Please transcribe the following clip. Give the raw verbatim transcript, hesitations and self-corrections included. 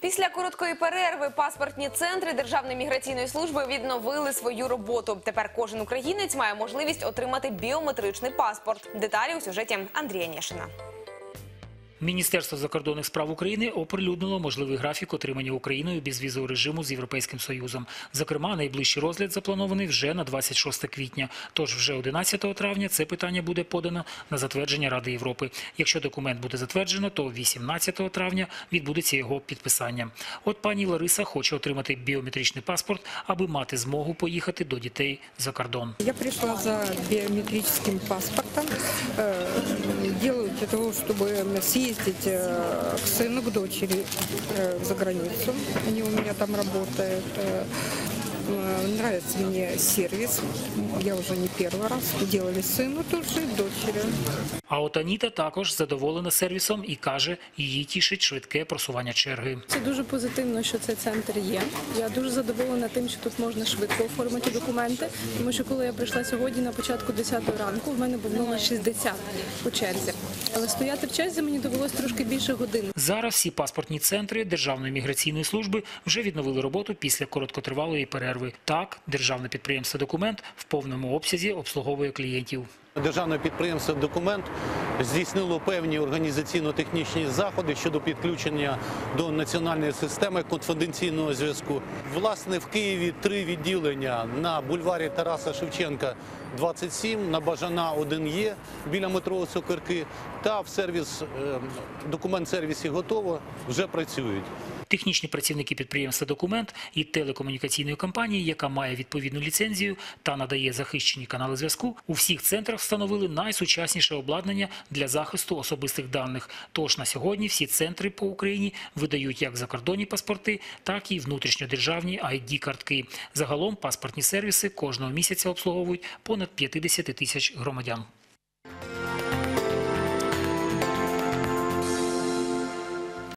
Після короткої перерви паспортні центри Державної міграційної служби відновили свою роботу. Тепер кожен українець має можливість отримати біометричний паспорт. Деталі у сюжеті Андрія Нєшина. Міністерство закордонних справ України оприлюднило можливий графік отримання Україною безвізового режиму з Європейським Союзом. Зокрема, найближчий розгляд запланований вже на двадцять шосте квітня. Тож вже одинадцятого травня це питання буде подано на затвердження Ради Європи. Якщо документ буде затверджено, то вісімнадцятого травня відбудеться його підписання. От пані Лариса хоче отримати біометричний паспорт, аби мати змогу поїхати до дітей за кордон. Я прийшла за біометричним паспортом. Делаю для того, щоб съездить к сыну, к дочери за границу. Они у меня там работают. Нравится мне сервис. Я уже не первый раз. Делали сыну тоже, дочери. А от Аніта також задоволена сервісом і каже, її тішить швидке просування черги. Це дуже позитивно, що цей центр є. Я дуже задоволена тим, що тут можна швидко оформити документи, тому що коли я прийшла сьогодні на початку десятої ранку, в мене був номер шістдесят у черзі. Але стояти в черзі мені довелось трошки більше годин. Зараз всі паспортні центри Державної міграційної служби вже відновили роботу після короткотривалої перерви. Так, державне підприємство «Документ» в повному обсязі обслуговує клієнтів. Державне підприємство «Документ» здійснило певні організаційно-технічні заходи щодо підключення до національної системи конфіденційного зв'язку. Власне, в Києві три відділення: на бульварі Тараса Шевченка, двадцять сім, на Бажана один Є біля метро Сокирки та в сервіс «Документ-сервісі Готово» вже працюють. Технічні працівники підприємства «Документ» і телекомунікаційної компанії, яка має відповідну ліцензію та надає захищені канали зв'язку, у всіх центрах встановили найсучасніше обладнання для захисту особистих даних. Тож на сьогодні всі центри по Україні видають як закордонні паспорти, так і внутрішньодержавні ай ді-картки. Загалом паспортні сервіси кожного місяця обслуговують понад п'ятдесят тисяч громадян.